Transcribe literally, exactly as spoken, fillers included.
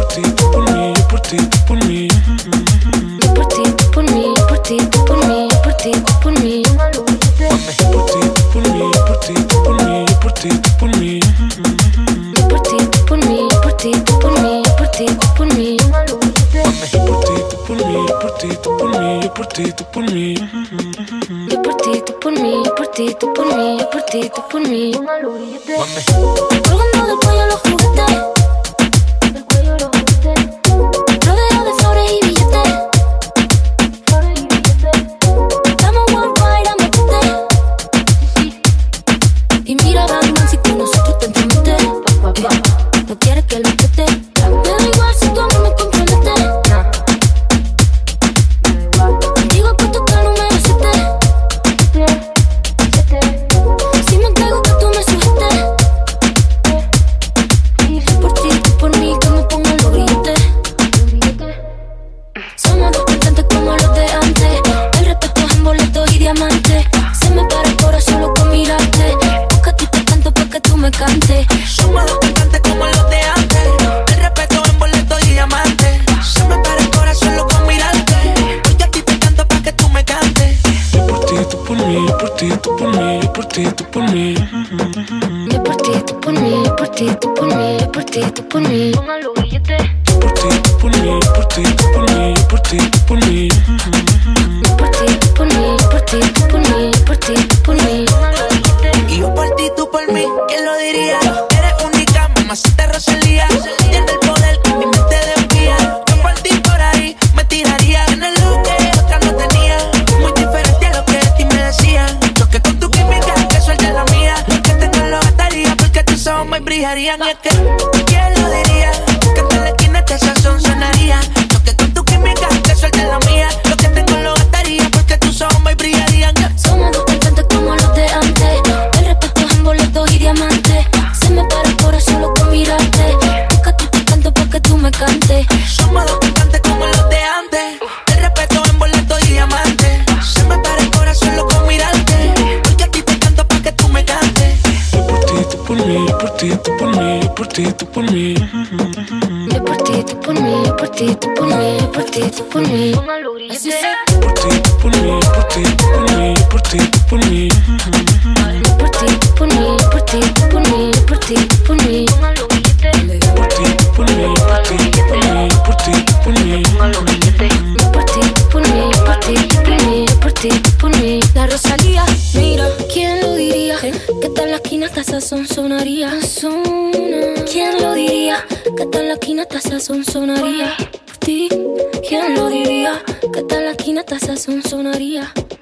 ti, tú por mí, yo por ti, tú por mí. Yo por ti, tú por mí, yo por ti, tú por mí, yo por ti, tú por mí. Yo por ti, tú por mí, yo por ti, tú por mí, yo por ti, tú por mí. Yo por ti, tú por mí, yo por ti, tú por mí, yo por ti, tú por mí. Yo por ti, tú por mí, yo por ti, tú por mí, yo por ti, tú por mí. Yo por ti, tú por mí, yo por ti, tú por mí, yo por ti, tú por mí. Colgando del cuello los juguetes, del cuello los juguetes, rodeado de flores y billetes, flores y billetes. Estamos worldwide a meterte. Y mira, Batman, si con nosotros te entromete, eh, no quieres que lo apriete. Me da igual si tu amor me compromete. Contigo apuesto que no me besete. Si me entrego que tú me sujetes. Yo por ti, tú por mí, que me pongan los grilletes. Somos dos cantantes como los de antes. El respeto es en boletos y diamantes. Se me para el corazón solo con mirarte. Busca a ti te canto pa' que tú me cantes. Somos dos cantantes como los de antes. El respeto en boletos y diamantes. Se me para el corazón solo con mirarte. Hoy a ti te canto pa' que tú me cantes. Yo por ti, tú por mí, yo por ti, tú por mí, yo por ti, tú por mí. Yo por ti, tú por mí, yo por ti, tú por mí, yo por ti, tú por mí. Pongan los billetes. Yo por ti, tú por mí, yo por ti, tú por mí, yo por ti, tú por mí. Yo por ti, tú por mí, yo por ti, tú por mí, yo por ti, tú por mí. Pongan los billetes. Y yo por ti, tú por mí, ¿quién lo diría? Eres única, mamacita Rosalía. Tienes el poder que mi mente desvía. Yo por ti por ahí me tiraría. Tienes lo que otra no tenía. Muy diferente a lo que de ti me decían. Lo que con tu química, que suelte la mía. Lo que tengo lo gastaría porque tus ojos me brillarían. Y es que, ¿quién lo diría? Que en la esquina este sazón sonaría. Lo que con tu química, que suelte la mía. Lo que tengo lo gastaría porque tus ojos me brillarían. Somos dos cantantes como los de antes. El respeto es en boletos y diamantes. Se me para el corazón solo con mirarte. Busca a ti te canto pa' que tú me cantes. Somos dos cantantes como los de antes. El respeto en boletos y diamantes. Se me para el corazón solo con mirarte. Porque a ti te canto pa' que tú me cantes. Yo por ti, tú por mí, yo por ti, tú por mí, yo por ti, tú por mí. Yo por ti, tú por mí, yo por ti, tú por mí, yo por ti, tú por mí. Pongan los Yo billetes. por ti, tú por mí, yo por ti, tú por mí, yo por ti, tú por mí. Yo por ti, tú por mí, yo por ti, tú por mí, yo por ti, tú por mí. Pongan los billetes. Yo por ti, tú por mí, yo por ti, tú por mí, yo por ti, tú por mí. Pongan los billetes. Yo por ti, tú por mí, yo por ti, tú por mí, yo por ti, tú por mí. La Rosalía, mira, ¿quién lo diría? Que tal la esquina hasta sazón sonaría. ¿Quién lo diría? Que tal la esquina hasta sazón sonaría. Por ti, ¿quién lo diría? Que tal la esquina hasta sazón sonaría.